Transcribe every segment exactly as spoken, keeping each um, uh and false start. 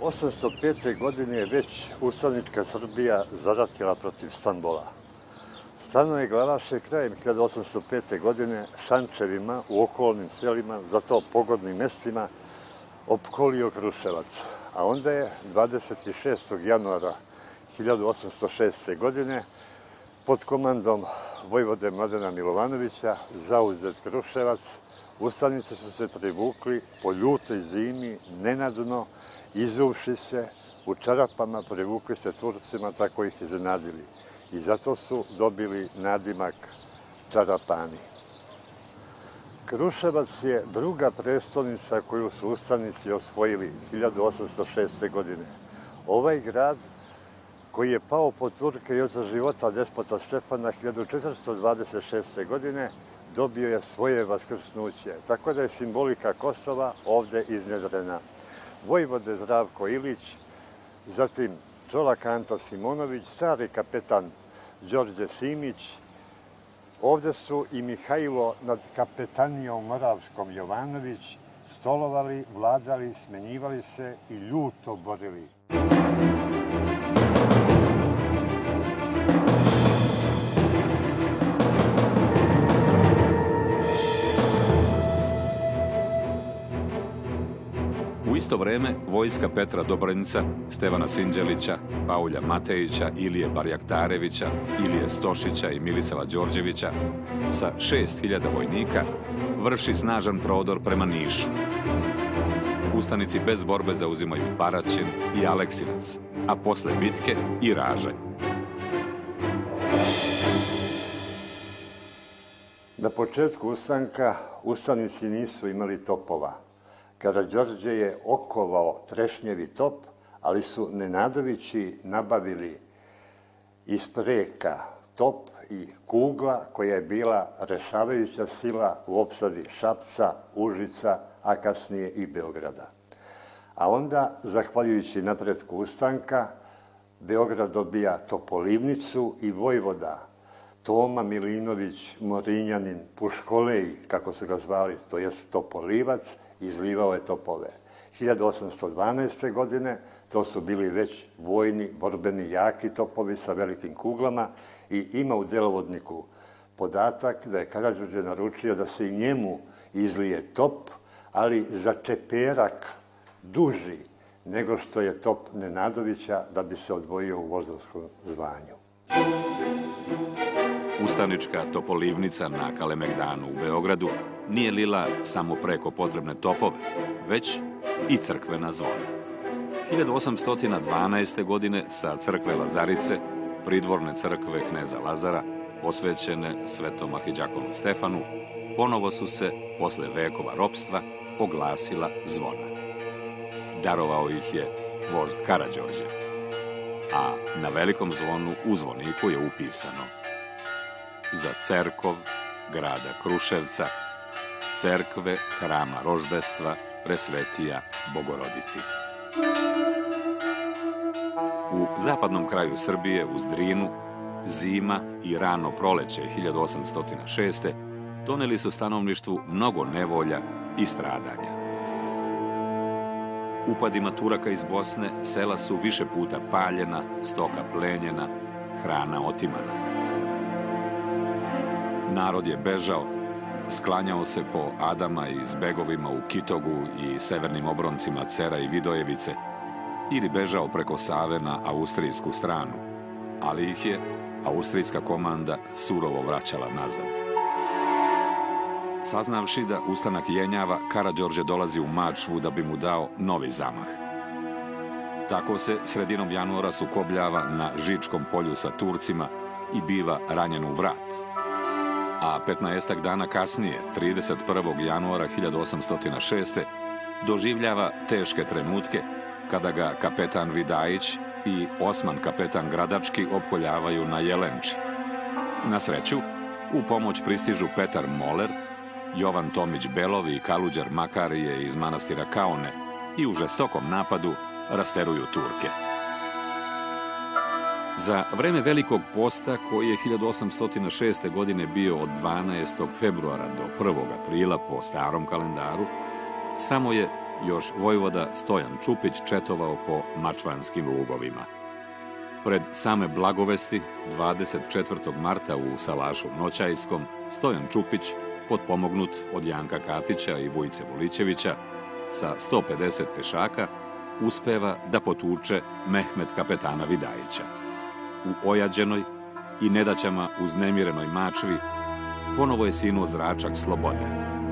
osamsto pete. godine je već ustanička Srbija zaratila protiv Stambola. Stanoje Glavaše krajem hiljadu osamsto pete. godine šančevima u okolnim selima, za to pogodnim mestima, opkolio Kruševac. A onda je dvadeset šestog januara hiljadu osamsto šeste. godine pod komandom vojvode Mladena Milovanovića zauzet Kruševac. Ustanici su se privukli po ljutoj zimi, nenadno, izuvši se, u čarapama privukli se Turcima, tako ih iznenadili. I zato su dobili nadimak Čarapani. Kruševac je druga prestolnica koju su ustanici osvojili hiljadu osamsto šeste. godine. Ovaj grad, koji je pao pod Turke još za života despota Stefana hiljadu četiristo dvadeset šeste. godine, dobio je svoje vaskrsnuće, tako da je simbolika Kosova ovde iznjedrena. Vojvode Zdravko Ilić, zatim Čolak Anta Simonović, stari kapetan Đorđe Simić, ovde su i Mihajlo nad kapetanijom Moravskom Jovanović stolovali, vladali, smenjivali se i ljuto borili. U isto vreme, vojska Petra Dobranića, Stevana Sinđelića, Paulja Matejića, Ilije Barjaktarevića, Ilije Stošića i Milisava Đorđevića sa šest hiljada vojnika vrši snažan prodor prema Nišu. Ustanici bez borbe zauzimaju Baraćin i Aleksinac, a posle bitke i Raže. Na početku ustanka ustanici nisu imali topova. Karađorđe je okovao trešnjevi top, ali su Nenadovići nabavili iz preka top i kugla koja je bila rešavajuća sila u opsadi Šapca, Užica, a kasnije i Beograda. A onda, zahvaljujući napretku ustanka, Beograd dobija Topolivnicu i vojvoda Toma Milinović Morinjanin Puškolej, kako su ga zvali, to jest Topolivac, izlivao je topove. hiljadu osamsto dvanaeste. godine to su bili već vojni, borbeni, jaki topovi sa velikim kuglama i ima u delovodniku podatak da je Karađorđe naručio da se i njemu izlije top, ali za čeperak duži nego što je top Nenadovića, da bi se odvojio u voždovskom zvanju. Ustanička Topolivnica na Kalemegdanu u Beogradu nije lila samo preko potrebne topove, već i crkvena zvona. hiljadu osamsto dvanaeste. godine sa crkve Lazarice, pridvorne crkve kneza Lazara, posvećene svetom arhidjakonu Stefanu, ponovo su se, posle vekova ropstva, oglasila zvona. Darovao ih je vožd Karađorđe, a na velikom zvonu u zvoniku je upisano: za cerkov grada Kruševca, cerkve hrama roždestva Presvetija Bogorodici. U zapadnom kraju Srbije, uz Drinu, zima i rano proleće hiljadu osamsto šeste. doneli su stanovništvu mnogo nevolja i stradanja. Upadima Turaka iz Bosne sela su više puta paljena, stoka plenjena, hrana otimana. Narod je bežao, sklanjao se po Adama i zbegovima u Kitogu i severnim obroncima Cera i Vidojevice ili bežao preko Save na austrijsku stranu, ali ih je austrijska komanda surovo vraćala nazad. Saznavši da ustanak jenjava, Karađorđe dolazi u Mačvu da bi mu dao novi zamah. Tako se sredinom januara sukobljava na Žičkom polju sa Turcima i biva ranjen u vrat. A petnaestak dana kasnije, trideset prvog januara hiljadu osamsto šeste. doživljava teške trenutke kada ga kapetan Vidajić i Osman kapetan Gradački opkoljavaju na Jelenči. Na sreću, u pomoć pristižu Petar Moler, Jovan Tomić Belov i Kaluđer Makarije iz manastira Kaone i u žestokom napadu rasteruju Turke. Za vreme Velikog posta, koji je hiljadu osamsto šeste. godine bio od dvanaestog februara do prvog aprila po starom kalendaru, samo je još vojvoda Stojan Čupić četovao po mačvanskim lugovima. Pred same Blagovesti, dvadeset četvrtog marta u Salašu Noćajskom, Stojan Čupić, potpomognut od Janka Katića i Vujice Vulićevića, sa sto pedeset pešaka, uspeva da potuče Mehmet kapetana Vidajića. U ojađenoj i nedaćama uznemirenoj Mačvi ponovo je sinuo zračak slobode.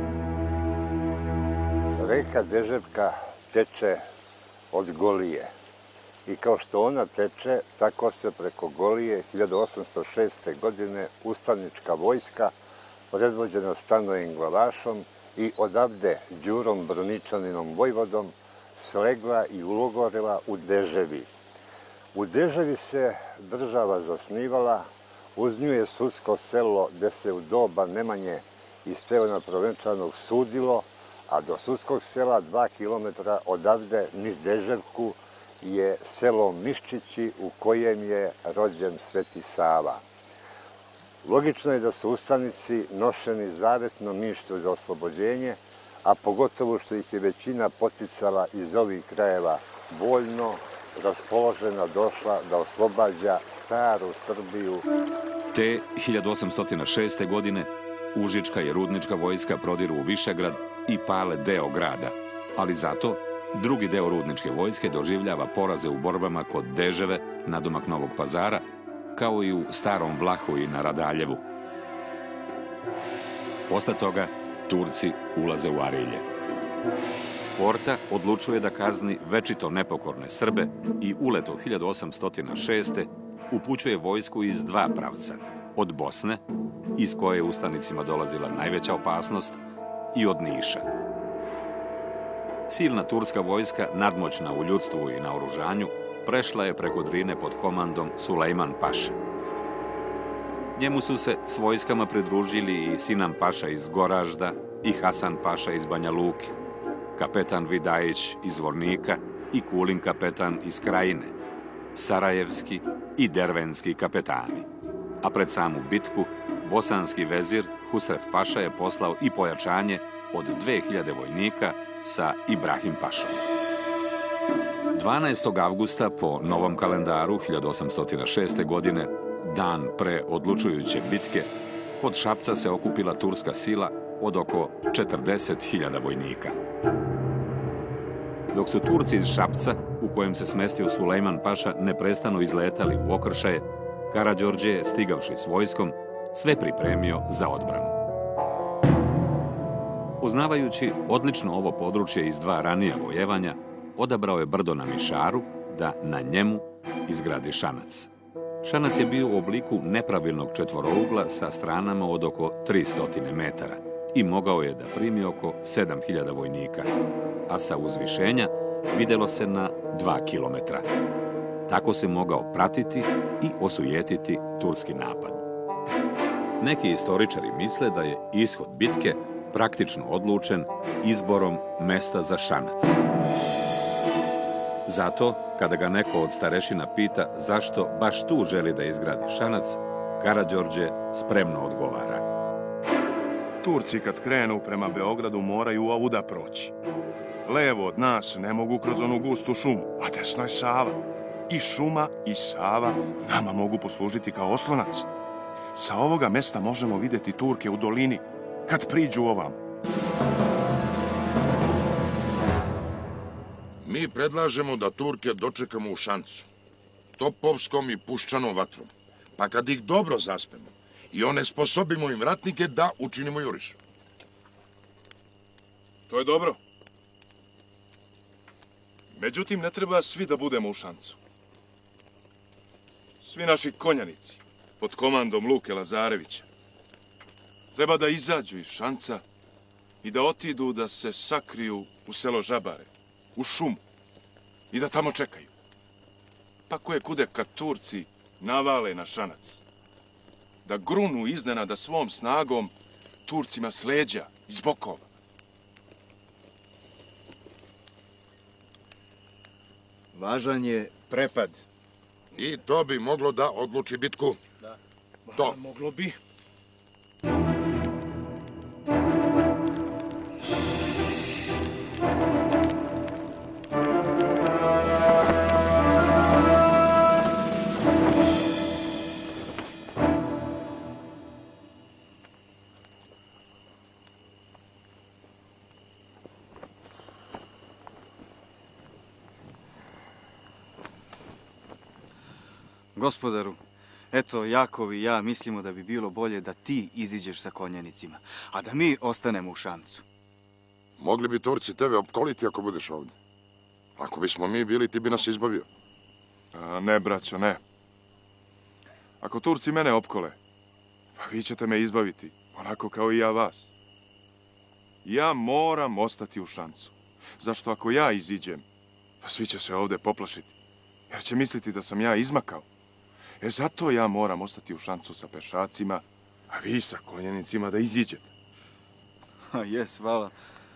Reka Deževka teče od Golije i kao što ona teče, tako se preko Golije hiljadu osamsto šeste. godine ustanička vojska, predvođena Stanojem Glavašom i odavde Đurom Broničaninom vojvodom, slegla i ulogorila u Deževi. U Deževi se država zasnivala, uz nju je sudsko selo gde se u doba Nemanje i Stevana Provenčanog sudilo, a do sudskog sela dva kilometra odavde, niz Deževku, je selo Miščići u kojem je rođen Sveti Sava. Logično je da su ustanici nošeni zavetnom mišlju za oslobođenje, a pogotovo što ih je većina poticala iz ovih krajeva voljno, raspoložena došla da oslobađa staru Srbiju. Te hiljadu osamsto šeste. godine Užička i Rudnička vojska prodiru u Višegrad i pale deo grada, ali zato drugi deo Rudničke vojske doživljava poraze u borbama kod Deževe, nadomak Novog Pazara, kao i u Starom Vlahu i na Radaljevu. Posle toga Turci ulaze u Arilje. Porta odlučuje da kazni večito nepokorne Srbe i uleto hiljadu osamsto šeste. upućuje vojsku iz dva pravca, od Bosne, iz koje je ustanicima dolazila najveća opasnost, i od Niša. Silna turska vojska, nadmoćna u ljudstvu i naoružanju, prešla je preko Drine pod komandom Sulejman Paše. Njemu su se s vojskama pridružili i Sinan Paša iz Goražda i Hasan Paša iz Banja Luke, kapetan Vidajić iz Zvornika i Kulin kapetan iz Krajine, sarajevski i dervenski kapetani. A pred samu bitku, bosanski vezir Husref Paša je poslao i pojačanje od dve hiljade vojnika sa Ibrahim Pašom. dvanaestog avgusta po novom kalendaru hiljadu osamsto šeste. godine, dan pre odlučujuće bitke, kod Šapca se okupila turska sila od oko četrdeset hiljada vojnika. Dok su Turci iz Šapca, u kojem se smestio Sulejman Paša, neprestano izletali u okršaje, Karađorđe je, stigavši s vojskom, sve pripremio za odbranu. Poznavajući odlično ovo područje iz dva ranija vojevanja, odabrao je brdo na Mišaru da na njemu izgradi šanac. Šanac je bio u obliku nepravilnog četvorougla sa stranama od oko tristo metara i mogao je da primi oko sedam hiljada vojnika, a sa uzvišenja videlo se na dva kilometra. Tako se mogao pratiti i osujetiti turski napad. Neki istoričari misle da je ishod bitke praktično odlučen izborom mesta za šanac. Zato, kada ga neko od starešina pita zašto baš tu želi da izgradi šanac, Karađorđe spremno odgovara. Turci kad krenu prema Beogradu moraju ovuda proći. Levo od nas ne mogu kroz onu gustu šumu, a desno je Sava. I šuma i Sava nama mogu poslužiti kao oslonac. Sa ovoga mesta možemo vidjeti Turke u dolini, kad priđu ovam. Mi predlažemo da Turke dočekamo u šancu, topovskom i puščanom vatrom, pa kad ih dobro zaspemo i onesposobimo im ratnike, da učinimo juriš. To je dobro. Međutim, ne treba svi da budemo u šancu. Svi naši konjanici, pod komandom Luke Lazarevića, treba da izađu iz šanca i da otidu da se sakriju u selo Žabare, u šumu, i da tamo čekaju. Pa koje kude kad Turci navale na šanac, da grunu iznenada svom snagom Turcima s leđa, iz bokova. Važan je prepad. I to bi moglo da odluči bitku. Da. To. Moglo bi. Gospodaru, eto, Jakov i ja mislimo da bi bilo bolje da ti iziđeš sa konjanicima, a da mi ostanemo u Šancu. Mogli bi Turci tebe opkoliti ako budeš ovde. Ako bismo mi bili, ti bi nas izbavio. A, ne, braćo, ne. Ako Turci mene opkole, pa vi ćete me izbaviti, onako kao i ja vas. Ja moram ostati u Šancu. Zašto ako ja iziđem, pa svi će se ovde poplašiti, jer će misliti da sam ja izmakao. E zato ja moram ostati u Šancu sa pešacima, a vi sa konjanicima da iziđete. A jes, hvala.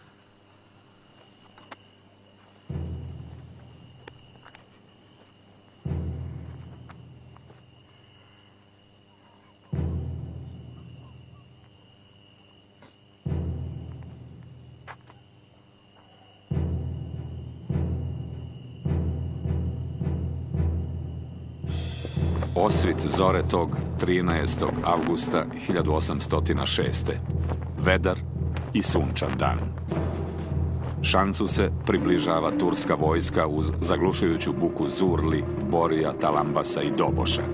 Osvit zore tog trinaestog avgusta hiljadu osamsto šeste. Vedar i sunčan dan. Šancu se približava turska vojska uz zaglušujuću buku zurli, borija, talambasa i doboša.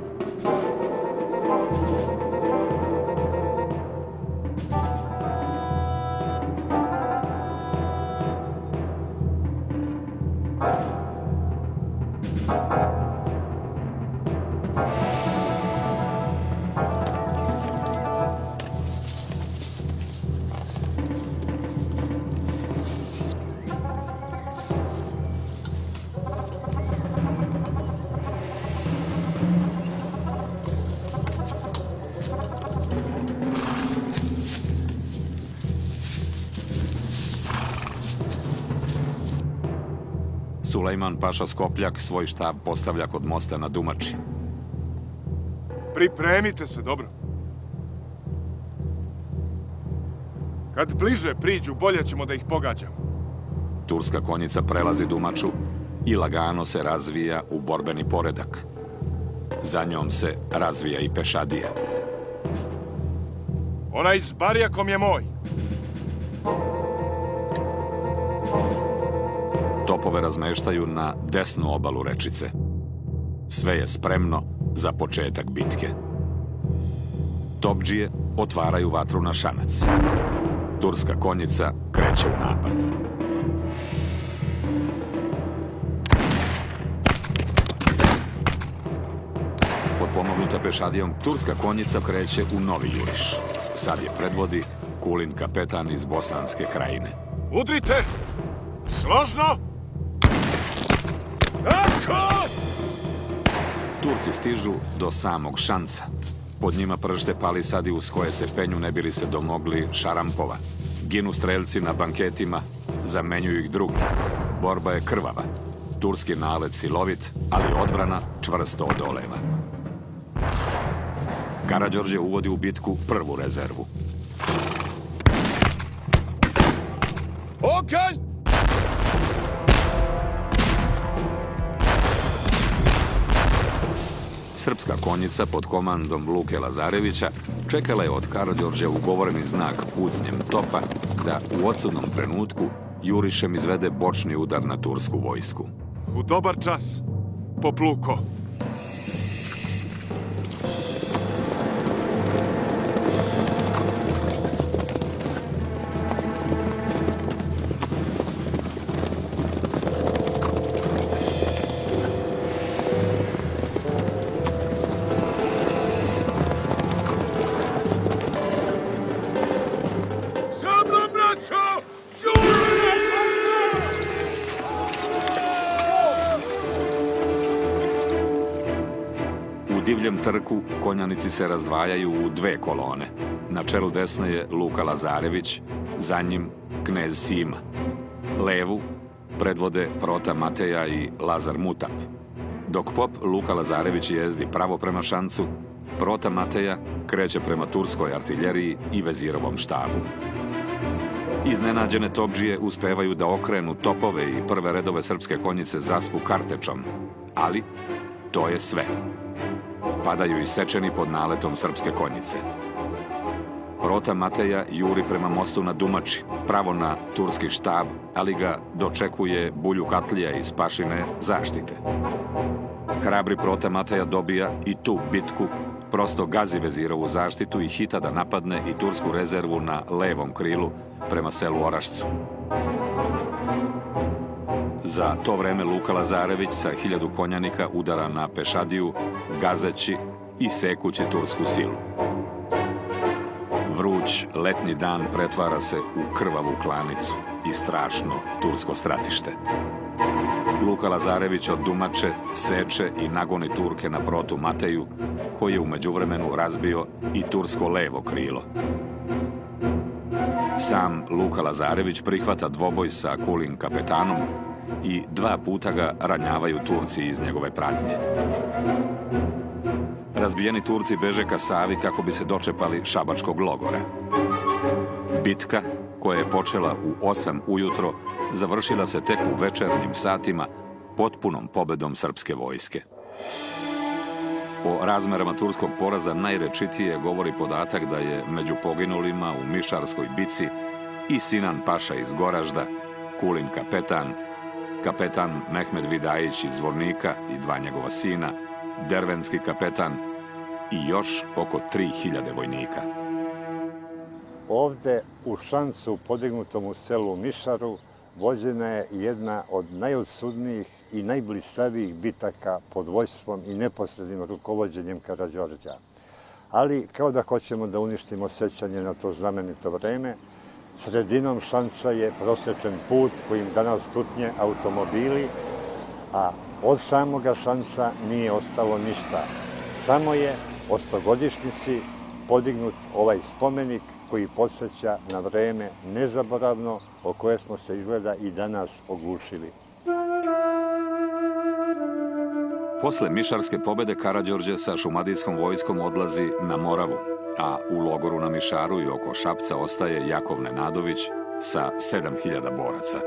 Sulejman Paša Skopljak svoj štab postavlja kod mosta na Dumači. Pripremite se dobro. Kad bliže priđu, bolje ćemo da ih pogađamo. Turska konjica prelazi Dumaču i lagano se razvija u borbeni poredak. Za njom se razvija i pešadija. Onaj s barjakom je moj. Topove razmeštaju na desnu obalu rečice. Sve je spremno za početak bitke. Topdžije otvaraju vatru na Šanac. Turska konjica kreće u napad. Potpomognuta pešadijom, turska konjica kreće u Novi Juriš. Sad je predvodi Kulin kapetan iz Bosanske krajine. Udrite! Složno! Tako! Turci stižu do samog Šanca. Pod njima pršte palisadi uz koje se penju ne bili se domogli šarampova. Ginu strelci na banketima, zamenjuju ih drugi. Borba je krvava. Turski nalet silovit, ali odbrana čvrsto odoleva. Karađorđe uvodi u bitku prvu rezervu. Oganj! Srpska konjica pod komandom Luke Lazarevića čekala je od Karađorđa ugovoreni znak pucnjem topa da u odsudnom trenutku jurišem izvede bočni udar na tursku vojsku. U dobar čas, pop Luko. U divljem trku konjanici se razdvajaju u dve kolone. Na čelu desne je Luka Lazarević, za njim knez Sima. Levu predvode Prota Mateja i Lazar Mutap. Dok pop Luka Lazarević jezdi pravo prema Šancu, Prota Mateja kreće prema turskoj artiljeriji i vezirovom štabu. Iznenađene topdžije uspevaju da okrenu topove i prve redove srpske konjice zaspu kartečom, ali to je sve. Padaju isečeni pod naletom srpske konjice. Prota Mateja juri prema mostu na Dumači, pravo na turski štab, ali ga dočekuje Buljuk Atlija iz Pašine zaštite. Hrabri Prote Mateja dobija i tu bitku, prosto gazi vezirovu zaštitu i hita da napadne i tursku rezervu na levom krilu prema selu Orašcu. Za to vreme Luka Lazarević sa hiljadu konjanika udara na pešadiju, gazeći i sekući tursku silu. Vruć letnji dan pretvara se u krvavu klanicu i strašno tursko stratište. Luka Lazarević od Dumače seče i nagoni Turke na Protu Mateju, koji je u međuvremenu razbio i tursko levo krilo. Sam Luka Lazarević prihvata dvoboj sa Kulin kapetanom i dva puta ga ranjavaju Turci iz njegove pratnje. Razbijeni Turci beže ka Savi kako bi se dočepali šabačkog logora. Bitka, koja je počela u osam ujutro, završila se tek u večernjim satima potpunom pobedom srpske vojske. O razmerama turskog poraza najrečitije govori podatak da je među poginulima u Mišarskoj bici i Sinan Paša iz Goražda, Kulin kapetan, kapetan Mehmed Vidajić iz Zvornika i dva njegova sina, dervenski kapetan i još oko tri hiljade vojnika. Ovde u Šancu, podignutom u selu Mišaru, vođena je jedna od najodsudnijih i najblistavijih bitaka pod vojstvom i neposrednim rukovođenjem Karađorđa. Ali, kao da hoćemo da uništimo sećanje na to znamenito vreme, sredinom Šanca je prosečen put kojim danas tutnje automobili, a od samoga Šanca nije ostalo ništa. Samo je o stogodišnjici podignut ovaj spomenik koji podsjeća na vreme nezaboravno o koje smo se izgleda i danas oglušili. Posle Mišarske pobede Karađorđe sa šumadijskom vojskom odlazi na Moravu, a u logoru na Mišaru i oko Šapca ostaje Jakov Nenadović sa sedam hiljada boraca.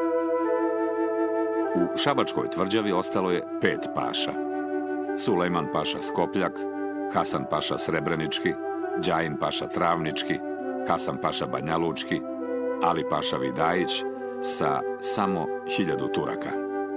U Šabačkoj tvrđavi ostalo je pet paša. Sulejman Paša Skopljak, Hasan Paša Srebrenički, Đajin Paša Travnički, Hasan Paša Banjalučki, Ali Paša Vidajić sa samo hiljadu Turaka.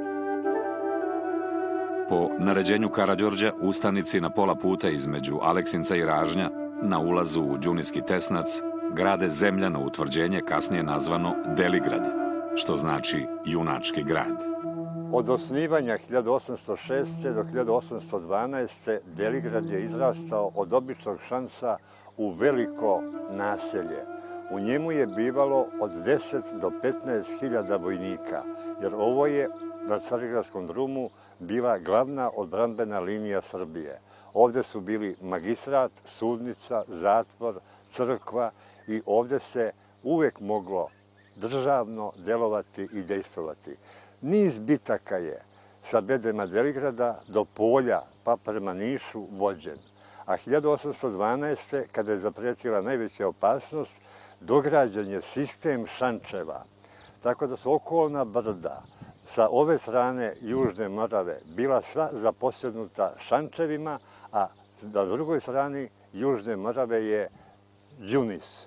Po naređenju Karađorđa, ustanici na pola puta između Aleksinca i Ražnja, na ulazu u Đuniski tesnac, grade zemljano utvrđenje kasnije nazvano Deligrad, što znači junački grad. Od osnivanja hiljadu osamsto šeste. do hiljadu osamsto dvanaeste. Deligrad je izrastao od običnog Šanca u veliko naselje. U njemu je bivalo od deset do petnaest hiljada vojnika, jer ovo je na Carigradskom drumu bila glavna odbrambena linija Srbije. Ovde su bili magistrat, sudnica, zatvor, crkva i ovde se uvek moglo državno delovati i dejstvovati. Niz bitaka je sa bedema Deligrada do Polja pa prema Nišu vođen. A hiljadu osamsto dvanaeste. kada je zapretila najveća opasnost, dograđen je sistem šančeva. Tako da su okolna brda sa ove strane Južne Morave bila sva zaposjednuta šančevima, a na drugoj strani Južne Morave je Đunis.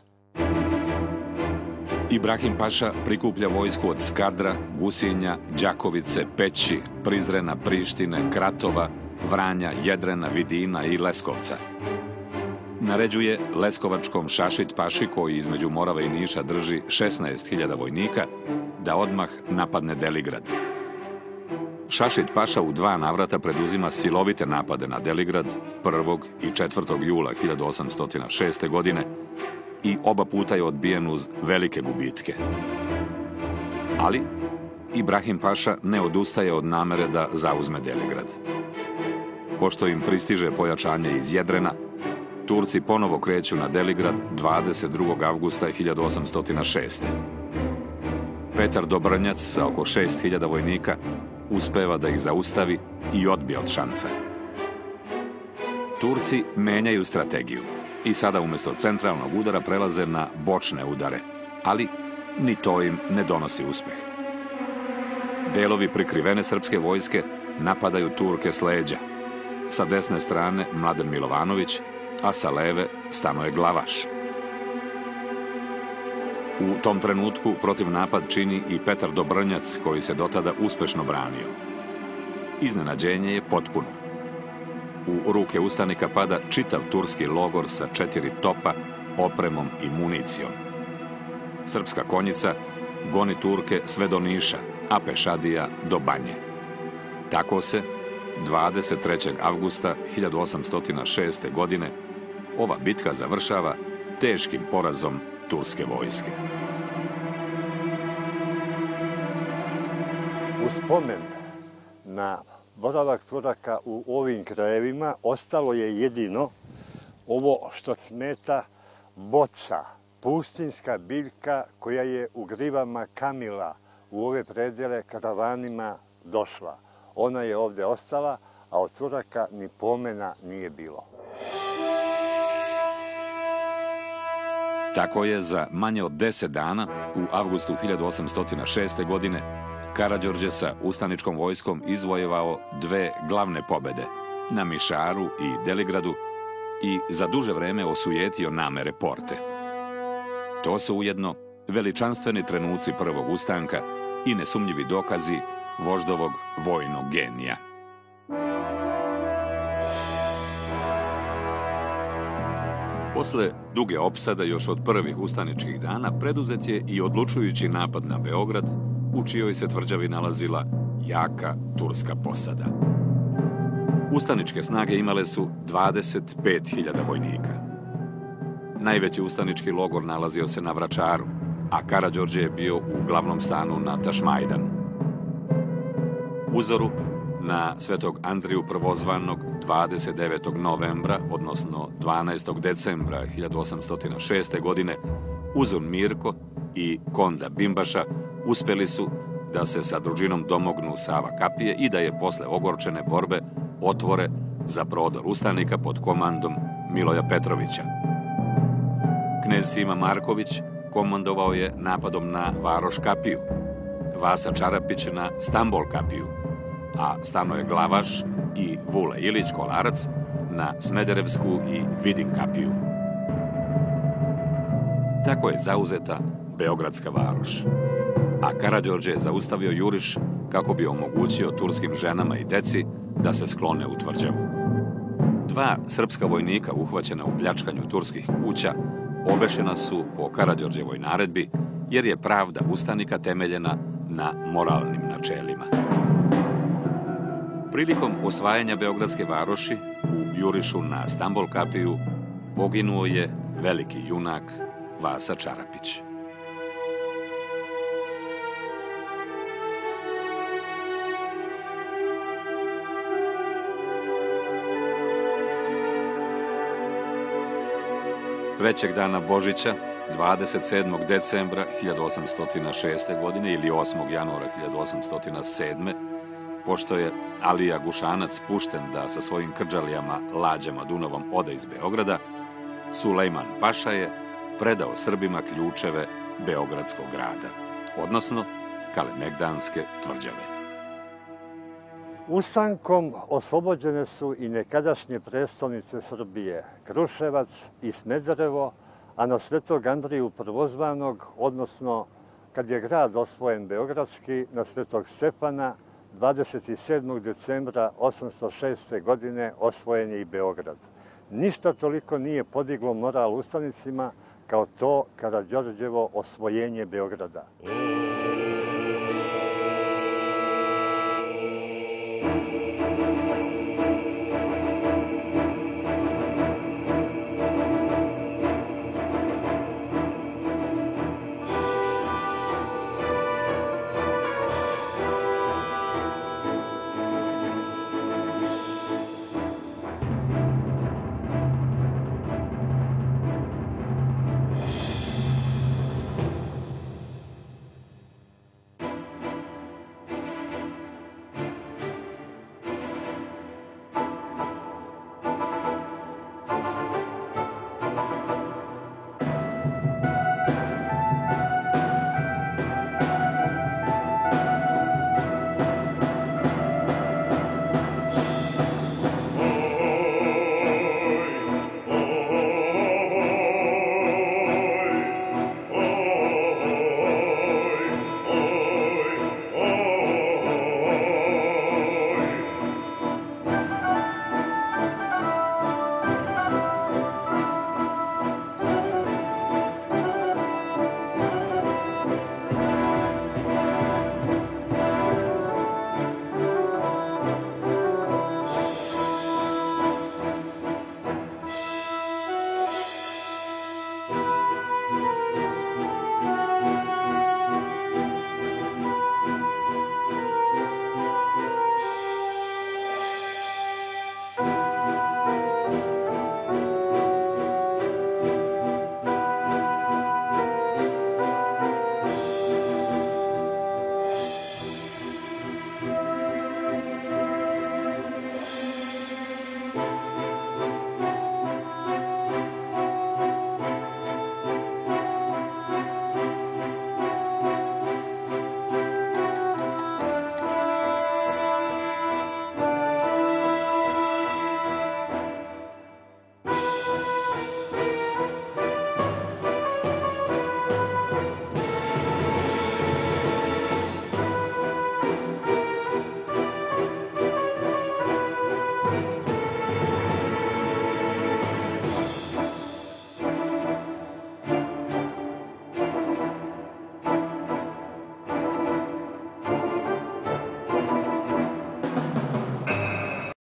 Ibrahim Paša prikuplja vojsku od Skadra, Gusinja, Đakovice, Peći, Prizrena, Prištine, Kratova, Vranja, Jedrena, Vidina i Leskovca. Naređuje Leskovačkom Šašit Paši, koji između Morave i Niša drži šesnaest hiljada vojnika, da odmah napadne Deligrad. Šašit Paša u dva navrata preduzima silovite napade na Deligrad prvog i četvrtog jula hiljadu osamsto šeste. godine i oba puta je odbijen uz velike gubitke. Ali Ibrahim Paša ne odustaje od namere da zauzme Deligrad. Pošto im pristiže pojačanje iz Jedrena, Turci ponovo kreću na Deligrad dvadeset drugog avgusta hiljadu osamsto šeste. Petar Dobrnjac sa oko šest hiljada vojnika uspeva da ih zaustavi i odbije od Šanca. Turci menjaju strategiju i sada umjesto centralnog udara prelaze na bočne udare, ali ni to im ne donosi uspeh. Delovi prikrivene srpske vojske napadaju Turke s leđa. Sa desne strane Mladen Milovanović, a sa leve Stanoje Glavaš. U tom trenutku protiv napad čini i Petar Dobrnjac, koji se dotada uspešno branio. iznenađenje je potpuno. U ruke ustanika pada čitav turski logor sa četiri topa, opremom i municijom. Srpska konjica goni Turke sve do Niša, a pešadija do Banje. Tako se, dvadeset trećeg avgusta hiljadu osamsto šeste. godine, ova bitka završava teškim porazom turske vojske. U spomen na boravak Turaka u ovim krajevima ostalo je jedino ovo što smeta boca, pustinska biljka koja je u grivama kamila u ove predele karavanima došla. Ona je ovde ostala, a od Turaka ni pomena nije bilo. Tako je za manje od deset dana, u avgustu hiljadu osamsto šeste. godine, Karađorđe sa ustaničkom vojskom izvojevao dve glavne pobede, na Mišaru i Deligradu, i za duže vreme osujetio namere Porte. To su ujedno veličanstveni trenuci prvog ustanka i nesumnjivi dokazi voždovog vojnog genija. Posle duge opsade još od prvih ustaničkih dana preduzet je i odlučujući napad na Beograd, u čijoj se tvrđavi nalazila jaka turska posada. Ustaničke snage imale su dvadeset pet hiljada vojnika. Najveći ustanički logor nalazio se na Vračaru, a Karađorđe je bio u glavnom stanu na Tašmajdanu. Uzoru na Svetog Andriju Prvozvanog dvadeset devetog novembra, odnosno dvanaestog decembra hiljadu osamsto šeste. godine, Uzun Mirko i Konda Bimbaša uspeli su da se sa družinom domognu Sava kapije i da je posle ogorčene borbe otvore za prodor ustanika pod komandom Miloja Petrovića. Knez Sima Marković komandovao je napadom na Varoš kapiju, Vasa Čarapić na Stambol kapiju, a Stanoje Glavaš i Vule Ilić Kolarac na Smederevsku i Vidin kapiju. Tako je zauzeta Beogradska varoš, a Karađorđe je zaustavio juriš kako bi omogućio turskim ženama i deci da se sklone u tvrđavu. Dva srpska vojnika uhvaćena u pljačkanju turskih kuća obešena su po Karađorđevoj naredbi, jer je pravda ustanika temeljena na moralnim načelima. Prilikom osvajanja Beogradske varoši u jurišu na Stambol kapiju poginuo je veliki junak Vasa Čarapić. Trećeg dana Božića, dvadeset sedmog decembra hiljadu osamsto šeste. godine ili osmog januara hiljadu osamsto sedme. pošto je Alija Gušanac pušten da sa svojim krđalijama lađama Dunavom ode iz Beograda, Sulejman Paša je predao Srbima ključeve Beogradskog grada, odnosno Kalemegdanske tvrđave. Ustankom oslobođene su i nekadašnje prestolnice Srbije, Kruševac i Smederevo, a na Svetog Andriju Prvozvanog, odnosno kad je grad osvojen Beogradski, na Svetog Stefana, dvadeset sedmog decembra osamsto šeste. godine osvojen je i Beograd. Ništa toliko nije podiglo moral ustanicima kao to Karađorđevo osvojenje Beograda.